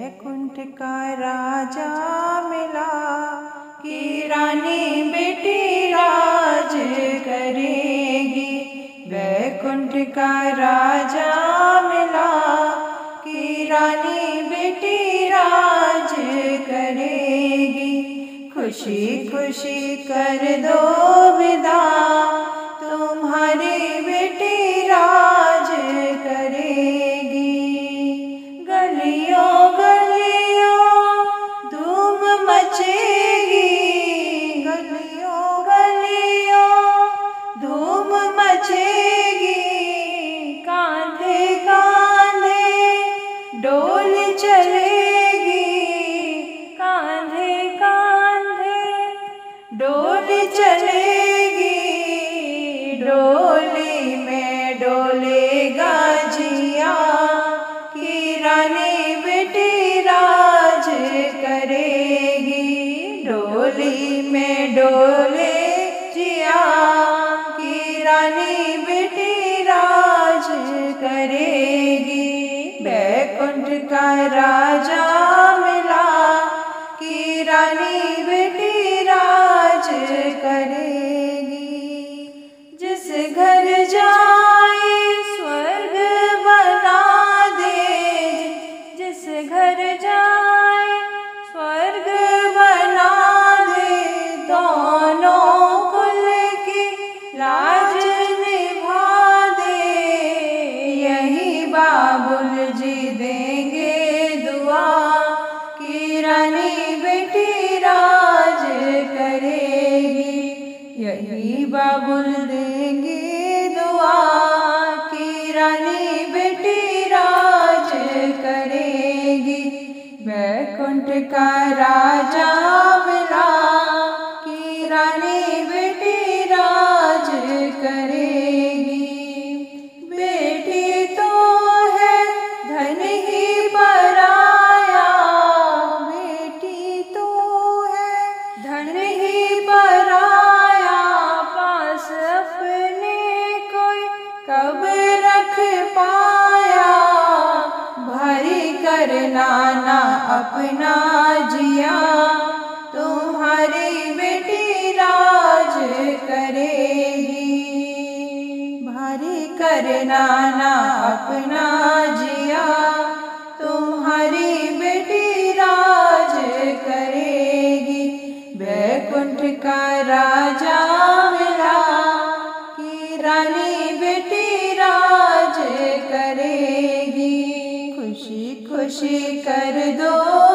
वैकुंठ का राजा मिला कि रानी बेटी राज करेगी। वैकुंठ का राजा मिला कि रानी बेटी राज करेगी। खुशी खुशी कर दो विदा, तुम्हारी बेटी राज करेगी। गलियों गलियों धूम मचेगी, गलियों गलियों धूम मचेगी। कांधे कांधे डोल चलेगी, कांधे कांधे डोल चलेगी। डोली में डोलेगा जिया कि रानी बेटी राज करेगी। डोली में डोले जिया कि रानी बेटी राज करेगी। वैकुंठ का राजा मिला कि रानी बेटी राज करेगी। जिस घर जाए स्वर्ग बना दे, जिस घर जाए स्वर्ग बना दे। दोनों कुल की लाज निभा दे, यही बाबुल जी देंगे दुआ कि रानी बेटी राज करेगी। यही बाबुल देंगे दुआ कि रानी बेटी राज करेगी। वैकुंठ का राजा मिला कि रानी बेटी राज करेगी। बेटी तो है धन ही पराया, बेटी तो है धन ही पराया। पास अपने कोई कब रख पाया, भारी करना ना अपना जिया। तुम्हारी बेटी राज करेगी, भारी करना ना अपना जिया। तुम्हारी बेटी राज करेगी। वैकुंठ का राजा मिला कि रानी बेटी राज करेगी। खुशी खुशी कर दो